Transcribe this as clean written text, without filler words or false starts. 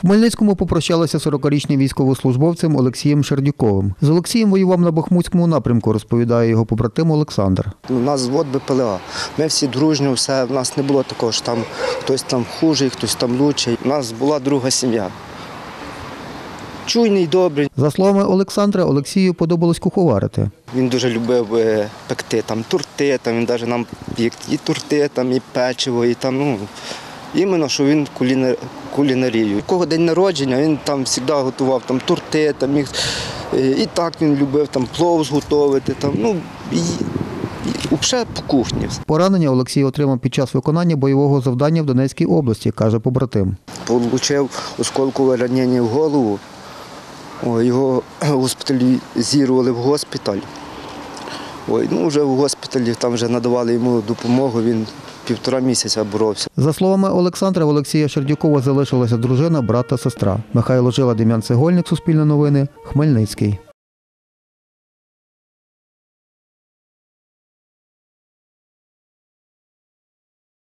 Хмельницькому попрощалися 40-річним військовослужбовцем Олексієм Шердюковим. З Олексієм воював на Бахмутському напрямку, розповідає його побратим Олександр. У нас звод БПЛА. Ми всі дружньо, все. У нас не було такого, що там хтось там хужий, хтось там лучший. У нас була друга сім'я. Чуйний, добрий. За словами Олександра, Олексію подобалось куховарити. Він дуже любив пекти там торти, там він навіть нам пік і торти, там і печиво, і там, іменно, що він кулінарію. У кого день народження, він там завжди готував там торти, там і так він любив там плов зготовити, там, взагалі по кухні. Поранення Олексій отримав під час виконання бойового завдання в Донецькій області, каже побратим. Получив осколкове ранення в голову. Його госпіталізували в госпіталь. Вже в госпіталі там вже надавали йому допомогу, він 1,5 місяця боровся. За словами Олександра, в Олексія Шердюкова залишилася дружина, брат та сестра. Михайло Жила, Дем'ян Цегольник, Суспільне новини, Хмельницький.